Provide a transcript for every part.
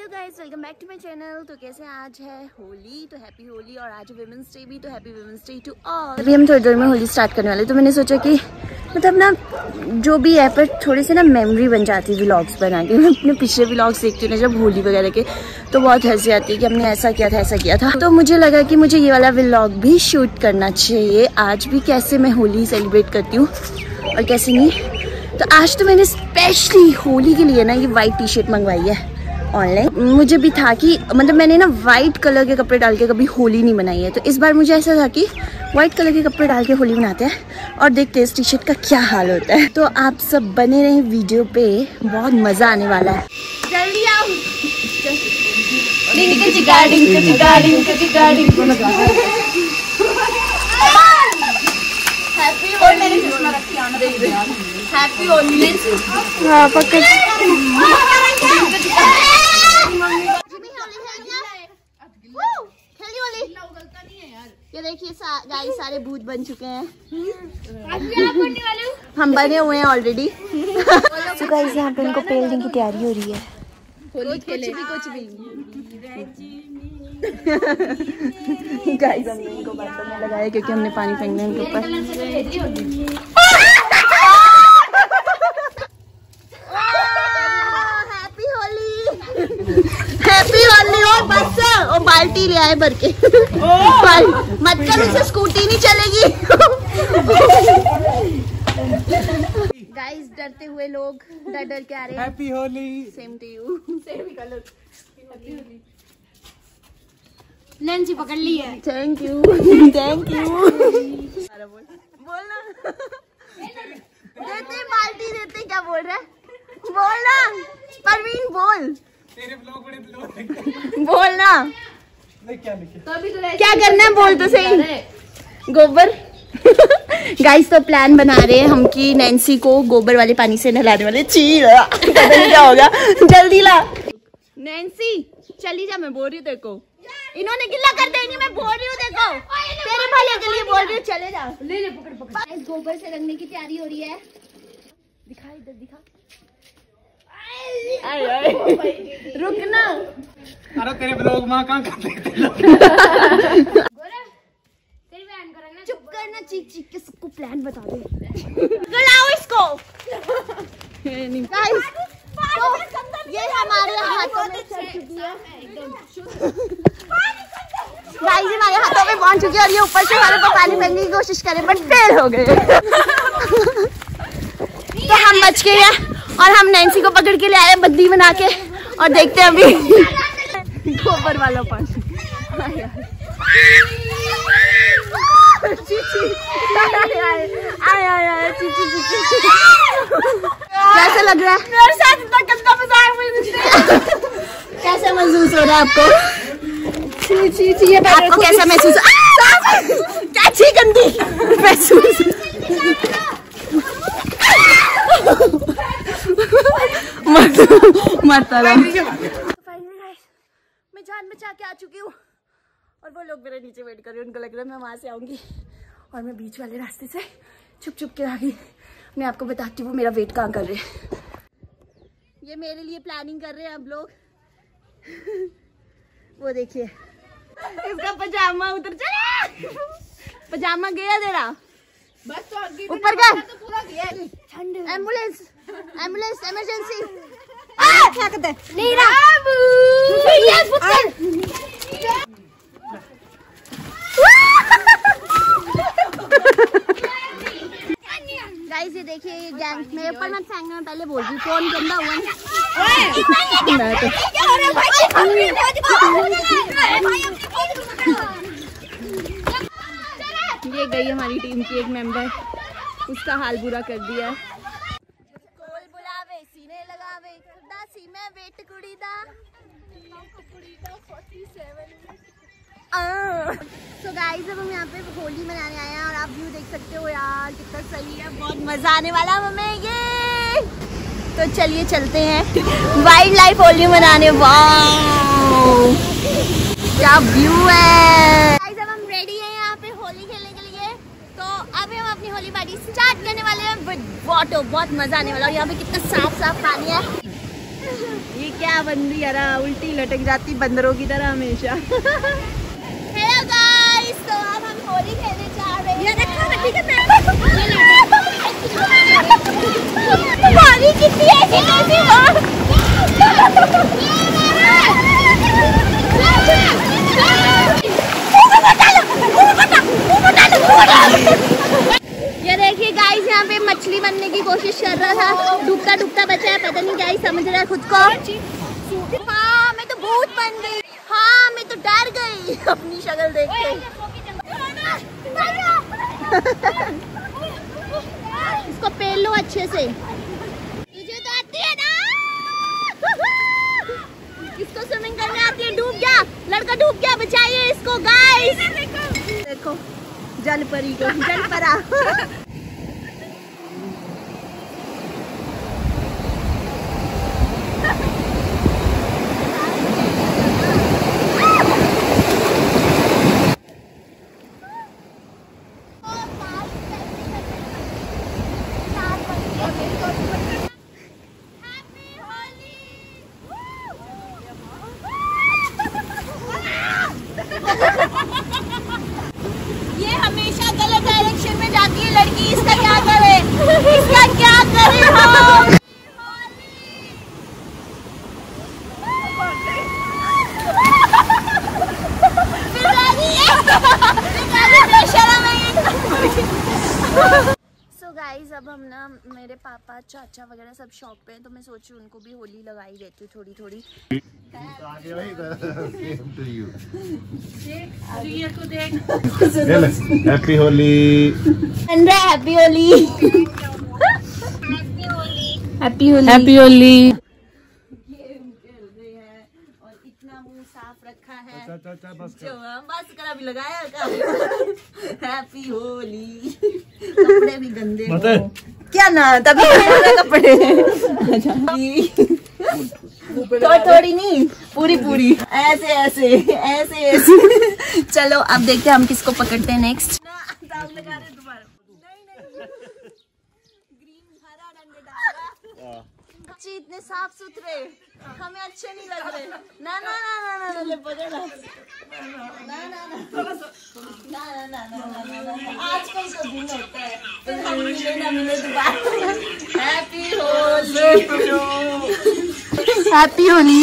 Hello guys, welcome back to my channel. तो कैसे आज है होली, तो हैप्पी होली। और आज वुमेंस डे भी, तो happy women's day to all. अभी हम थोड़ी देर में होली स्टार्ट करने वाले, तो मैंने सोचा कि मतलब ना जो भी है पर थोड़ी सी ना मेमोरी बन जाती है व्लॉग्स बना के। मैं अपने पिछले व्लॉग्स देखती हूँ ना जब होली वगैरह के, तो बहुत हंसी आती है कि हमने ऐसा किया था ऐसा किया था। तो मुझे लगा कि मुझे ये वाला व्लॉग भी शूट करना चाहिए आज भी, कैसे मैं होली सेलिब्रेट करती हूँ और कैसे नहीं। तो आज तो मैंने स्पेशली होली के लिए ना ये वाइट टी शर्ट मंगवाई है ऑनलाइन। मुझे भी था कि मतलब मैंने ना वाइट कलर के कपड़े डाल के कभी होली नहीं बनाई है, तो इस बार मुझे ऐसा था कि वाइट कलर के कपड़े डाल के होली बनाते हैं और देखते हैं इस टी शर्ट का क्या हाल होता है। तो आप सब बने रहे वीडियो पे, बहुत मजा आने वाला है। जल्दी आओ। हैप्पी होली। हाँ पक्का। ये देखिए गाइस, सारे भूत बन चुके हैं। हम बने हुए हैं ऑलरेडी। तो गाइस यहाँ पे इनको पेल्डिंग की तैयारी हो रही है। कुछ भी गाइस हमने इनको बर्तन में लगाया क्योंकि हमने पानी फेंकना है इनके ऊपर। हैप्पी होली। और बस और बाल्टी ले आए भर के। मतलब इससे स्कूटी नहीं चलेगी। गाइस डरते हुए लोग डर के आ रहे हैं। Happy Holi. Same to you. Same colour. Nancy पकड़ ली है। Thank you thank you. बोल ना। देते बाल्टी देते, क्या बोल रहा है? बोल ना परवीन, बोल। तेरे ब्लॉग बड़े ब्लॉग बोल ना। तो क्या करना है बोल तो सही। गोबर। गाइस तो प्लान बना रहे हैं हम कि नैन्सी को गोबर वाले पानी से नहलाने वाले। पता नहीं क्या होगा। जल्दी ला नैन्सी, चली जा। मैं बोल रही हूँ तेरे को, इन्होंने गिल्ला कर देंगे। मैं बोल रही हूँ देखो, तेरे भले के लिए बोल रही हूँ। चले जा। ले पकड़। गोबर से रंगने की तैयारी हो रही है। दिखा इधर दिखा। रुकना। अरे तेरे ब्लॉग माँ कहाँ कर देते चुप करना, चीख चीख के सबको प्लान बता दे। बुलाओ इसको। गाइस तो ये हमारे हाथों में चढ़ चुकी है। गाइस हमारे हाथों में पहुंच चुकी है और ये ऊपर से हमारे पर पानी फेंकने की कोशिश करें बट फेल हो गए। तो हम बच गए हैं और हम नैन्सी को पकड़ के ले आए बंदी बना के, और देखते हैं अभी गोबर वाला पानी। कैसा लग रहा है? मेरे साथ इतना गंदा मजाक। कैसा महसूस हो रहा है आपको? आपको कैसा महसूस? क्या छी गंदी महसूस। मरता रहा। मैं जान बचा के आ चुकी हूँ और वो लोग मेरे नीचे वेट कर रहे हैं। उनको लग रहा है मैं वहां से आऊंगी और मैं बीच वाले रास्ते से छुप के आ गई। मैं आपको बताती हूँ मेरा वेट कहाँ कर रहे हैं। ये मेरे लिए प्लानिंग कर रहे हैं अब लोग। वो देखिए इसका पजामा उतर चला। पजामा गया तेरा बस तो आगे ऊपर का। तो पूरा गया। Ambulance ambulance emergency. क्या करते हैं? नहीं रहा। गाइस ये देखिए गैंग में ऊपर मत फेंकना, मैं पहले बोल रही कौन गंदा हुआ ये गई हमारी टीम की एक मेंबर, उसका हाल बुरा कर दिया। कोल बुलावे सीने लगावे खुदा सी मैं वेट कुड़ी दा। तो गाइस अब हम यहाँ पे होली मनाने आए हैं और आप व्यू देख सकते हो यार कितना सही है। बहुत मजा आने वाला हमें ये। तो चलिए चलते हैं वाइल्ड लाइफ होली मनाने। वाओ क्या व्यू है। गाइस अब हम रेडी हैं यहाँ पे होली खेलने के लिए। तो अभी हम अपनी होली पार्टी स्टार्ट करने वाले हैं विद वाटर। बहुत मजा आने वाला है। और यहाँ पे कितना साफ साफ पानी है। ये क्या बंदी यार, उल्टी लटक जाती बंदरों की तरह हमेशा। हेलो गाइस, तो अब हम होली खेलने जा रहे हैं। ये देखो ठीक है पानी कितनी है कैसी ये देखिए गाइस, यहाँ पे मछली बनने की कोशिश कर रहा था, डूबता डूबता बचा है, पता नहीं क्या ही समझ रहा है खुद को। हाँ मैं तो भूत बन गई, हाँ मैं तो डर गई अपनी शक्ल देख के। इसको पेल लो अच्छे से, तुझे तो आती है ना। इसको स्विमिंग करने आती है, डूब गया लड़का, डूब गया, बचाइए इसको गाइस। देखो जल परी को, जल परा। ये हमेशा गलत डायरेक्शन में जाती है लड़की, इसका क्या करे, इसका क्या करे हम। So guys, अब हम ना मेरे पापा चाचा वगैरह सब शॉप पे हैं, तो मैं सोची उनको भी होली लगाई देती हूँ थोड़ी थोड़ी। Happy Holi, happy Holi, happy Holi, happy Holi. और इतना मुंह साफ रखा है, बस बस करा भी लगाया। हैप्पी होली, कपड़े भी गंदे हो क्या ना, तभी कपड़े थोड़ी नहीं, पूरी पूरी, ऐसे ऐसे ऐसे ऐसे। चलो अब देखते हैं हम किसको पकड़ते हैं नेक्स्ट। इतने साफ सुथरे हमें अच्छे नहीं लग रहे। ना ना ना ना ना ना ले पकड़ ना ना ना ना ना, आज कल तो दिन होता है, फिर हम मिले ना मिले दोबारा। Happy Holi, happy Holi,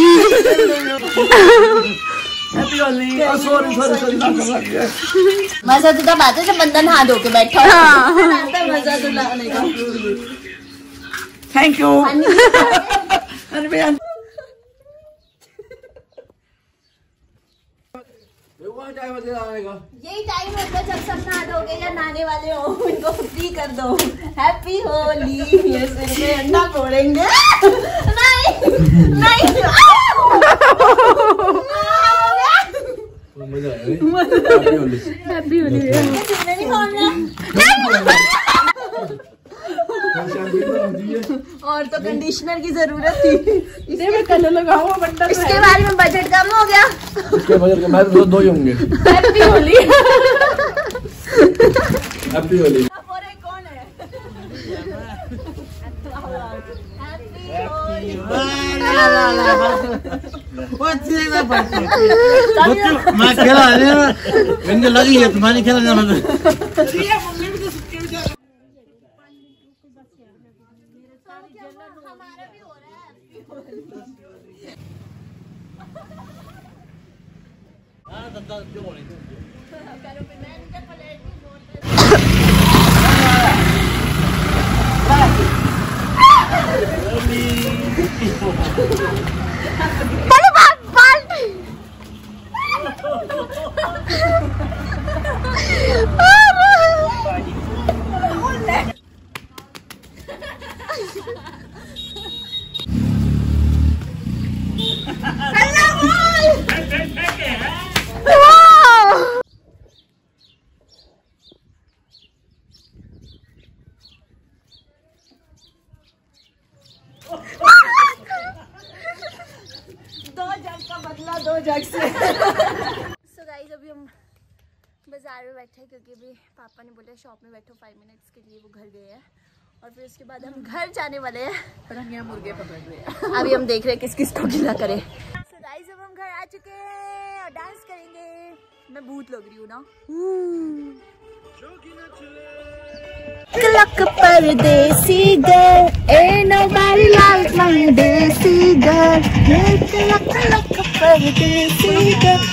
happy Holi. Sorry sorry sorry, मजा तो तब आता है जब बंदा नहा धो के बैठा है, मजा तो लाने का। Thank you. यही टाइम होता है जब सब नहा दोगे या नहाने वाले हो, इनको फ्री कर दो। हैप्पी होली। ये सिर में अंडा फोड़ेंगे। नहीं नहीं, हैप्पी होली। नहीं फोड़ना और तो कंडीशनर की जरूरत थी, इसे मैं कलर लगाऊंगा बंडल। इसके बारे में बजट कम हो गया, इसके बजट के मैं तो दो ही होंगे। Happy Holi, happy Holi. और एक कौन है? हैप्पी होली। मैं खेला मैंने लगी है, तुम्हारी खेला जाना। हमारा भी हो रहा है। दो जग से। So guys, अभी हम बाजार में बैठे हैं क्योंकि अभी पापा ने बोला शॉप में बैठो 5 मिनट्स के लिए, वो घर गए हैं और फिर उसके बाद हम घर जाने वाले हैं। पर हम यहाँ मुर्गे पकड़ रहे हैं। अभी हम देख रहे हैं किस किस को गिला करे। So guys, अब हम घर आ चुके हैं और डांस करेंगे। मैं भूत लग रही हूँ ना। क्लक परदेसी girl, ain't nobody like my desi girl. क्लक परदेसी girl.